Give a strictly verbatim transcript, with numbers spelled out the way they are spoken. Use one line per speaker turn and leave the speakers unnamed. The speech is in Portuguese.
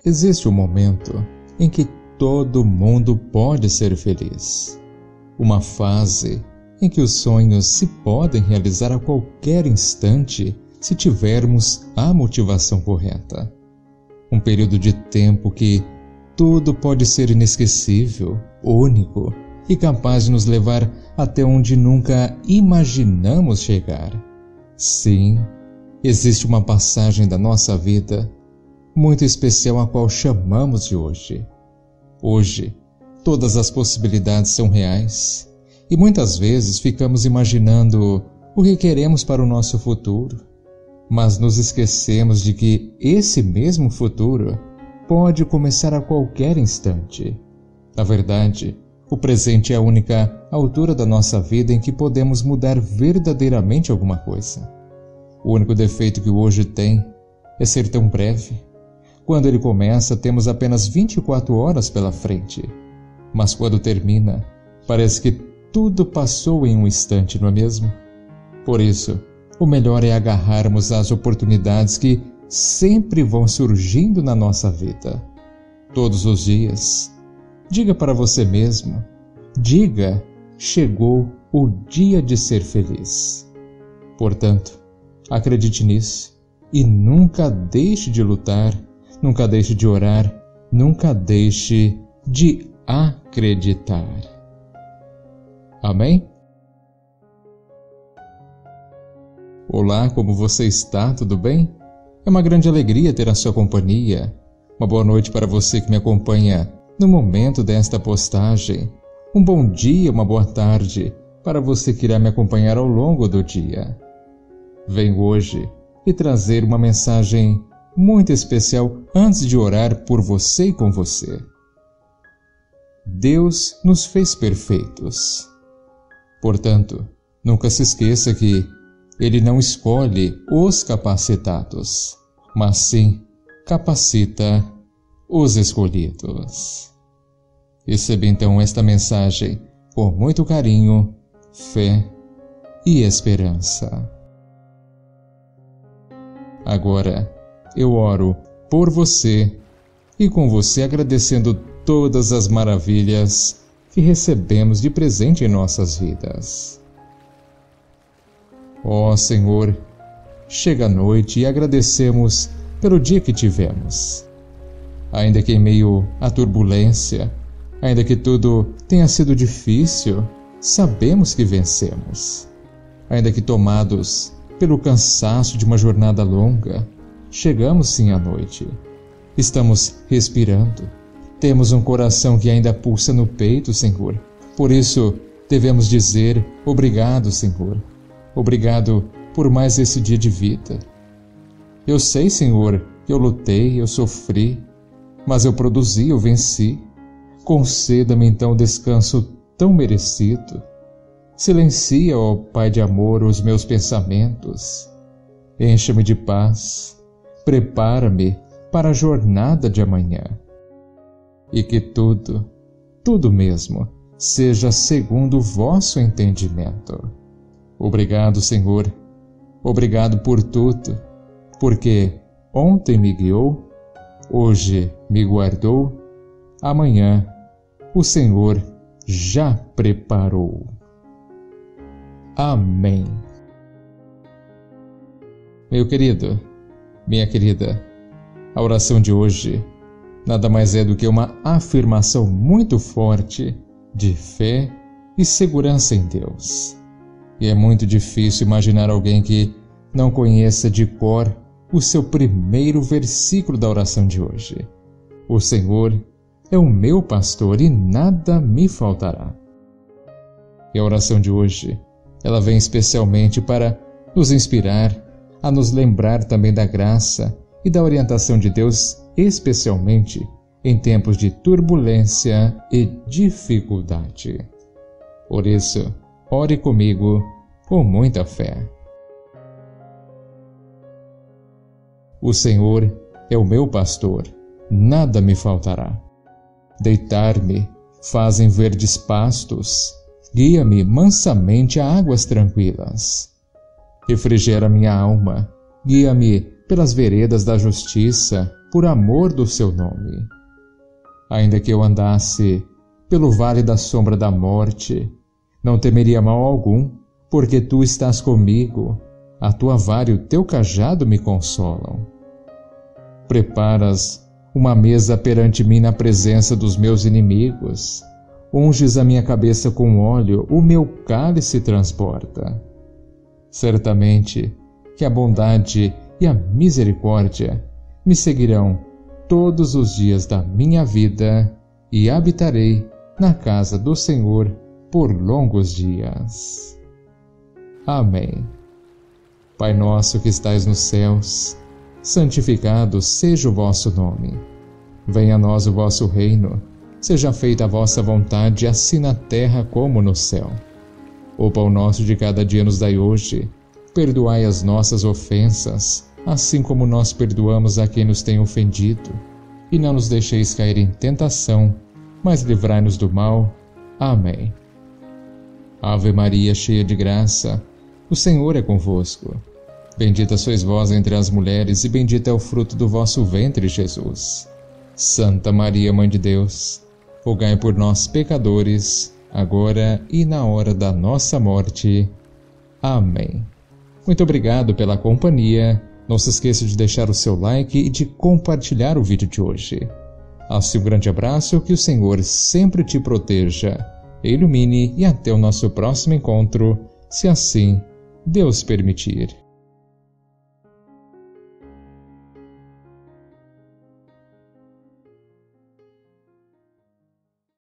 Existe um momento em que todo mundo pode ser feliz. Uma fase em que os sonhos se podem realizar a qualquer instante se tivermos a motivação correta. Um período de tempo que tudo pode ser inesquecível, único e capaz de nos levar até onde nunca imaginamos chegar. Sim, existe uma passagem da nossa vida muito especial a qual chamamos de hoje. Hoje, todas as possibilidades são reais e muitas vezes ficamos imaginando o que queremos para o nosso futuro, mas nos esquecemos de que esse mesmo futuro pode começar a qualquer instante. Na verdade, o presente é a única altura da nossa vida em que podemos mudar verdadeiramente alguma coisa. O único defeito que o hoje tem é ser tão breve. Quando ele começa, temos apenas vinte e quatro horas pela frente. Mas quando termina, parece que tudo passou em um instante, não é mesmo? Por isso, o melhor é agarrarmos as oportunidades que sempre vão surgindo na nossa vida. Todos os dias. Diga para você mesmo. Diga, chegou o dia de ser feliz. Portanto, acredite nisso e nunca deixe de lutar. Nunca deixe de orar, nunca deixe de acreditar. Amém? Olá, como você está? Tudo bem? É uma grande alegria ter a sua companhia. Uma boa noite para você que me acompanha no momento desta postagem. Um bom dia, uma boa tarde para você que irá me acompanhar ao longo do dia. Venho hoje e trazer uma mensagem muito especial antes de orar por você e com você. Deus nos fez perfeitos. Portanto, nunca se esqueça que Ele não escolhe os capacitados, mas sim capacita os escolhidos. Receba então esta mensagem com muito carinho, fé e esperança. Agora, eu oro por você e com você agradecendo todas as maravilhas que recebemos de presente em nossas vidas. Ó Senhor, chega a noite e agradecemos pelo dia que tivemos. Ainda que em meio à turbulência, ainda que tudo tenha sido difícil, sabemos que vencemos. Ainda que tomados pelo cansaço de uma jornada longa, chegamos sim à noite. Estamos respirando. Temos um coração que ainda pulsa no peito, Senhor. Por isso, devemos dizer obrigado, Senhor. Obrigado por mais esse dia de vida. Eu sei, Senhor, que eu lutei, eu sofri, mas eu produzi, eu venci. Conceda-me então o descanso tão merecido. Silencia, ó Pai de amor, os meus pensamentos. Encha-me de paz. Prepara-me para a jornada de amanhã. E que tudo, tudo mesmo, seja segundo o vosso entendimento. Obrigado, Senhor. Obrigado por tudo, porque ontem me guiou, hoje me guardou, amanhã o Senhor já preparou. Amém. Meu querido, minha querida, a oração de hoje nada mais é do que uma afirmação muito forte de fé e segurança em Deus. E é muito difícil imaginar alguém que não conheça de cor o seu primeiro versículo da oração de hoje. O Senhor é o meu pastor e nada me faltará. E a oração de hoje, ela vem especialmente para nos inspirar, a nos lembrar também da graça e da orientação de Deus, especialmente em tempos de turbulência e dificuldade. Por isso, ore comigo com muita fé. O Senhor é o meu pastor, nada me faltará. Deitar-me faz em verdes pastos, guia-me mansamente a águas tranquilas. Refrigera minha alma, guia-me pelas veredas da justiça, por amor do seu nome. Ainda que eu andasse pelo vale da sombra da morte, não temeria mal algum, porque tu estás comigo, a tua vara e o teu cajado me consolam. Preparas uma mesa perante mim na presença dos meus inimigos, unges a minha cabeça com óleo, o meu cálice transporta. Certamente que a bondade e a misericórdia me seguirão todos os dias da minha vida e habitarei na casa do Senhor por longos dias. Amém. Pai nosso que estais nos céus, santificado seja o vosso nome. Venha a nós o vosso reino, seja feita a vossa vontade, assim na terra como no céu. O pão nosso de cada dia nos dai hoje, perdoai as nossas ofensas, assim como nós perdoamos a quem nos tem ofendido. E não nos deixeis cair em tentação, mas livrai-nos do mal. Amém. Ave Maria, cheia de graça, o Senhor é convosco. Bendita sois vós entre as mulheres, e bendito é o fruto do vosso ventre, Jesus. Santa Maria, Mãe de Deus, rogai por nós, pecadores, agora e na hora da nossa morte. Amém. Muito obrigado pela companhia. Não se esqueça de deixar o seu like e de compartilhar o vídeo de hoje. Assim, um grande abraço, que o Senhor sempre te proteja, ilumine e até o nosso próximo encontro, se assim Deus permitir.